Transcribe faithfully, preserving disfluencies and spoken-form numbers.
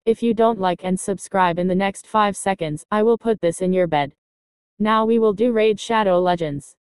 If you don't like and subscribe in the next five seconds, I will put this in your bed. Now we will do Raid Shadow Legends.